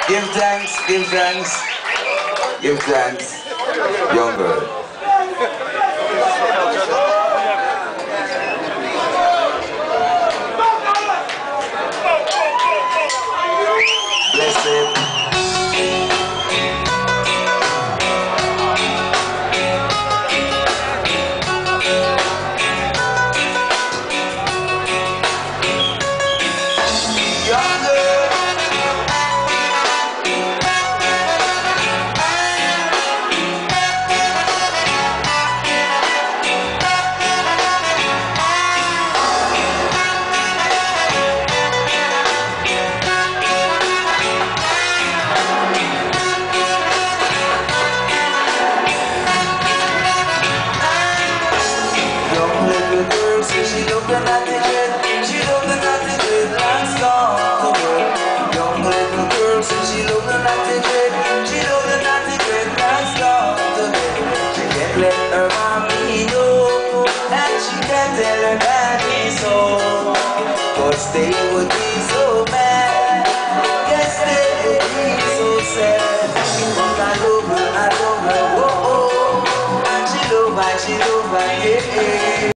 Give thanks, give thanks, give thanks, young girl. Blessed. She looked at the dread, she looked at the dreadlocks gone to work. Young little girl said she looked at the dread, she looked at the dreadlocks gone to work. She can't let her mommy know, and she can't tell her daddy so, cause they would be so mad, yes they would be so sad. But I love her, oh oh, and she love her, yeah.